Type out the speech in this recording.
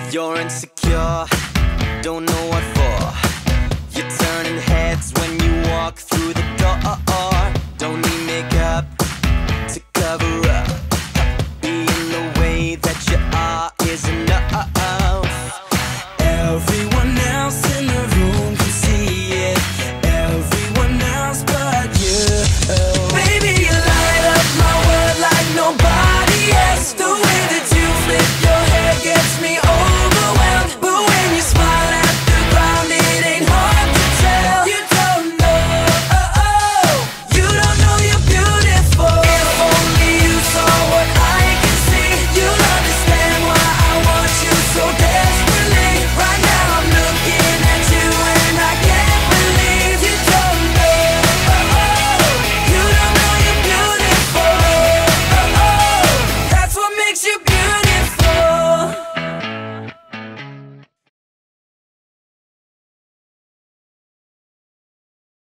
You're insecure, don't know what for. You're turning heads when you walk through the door.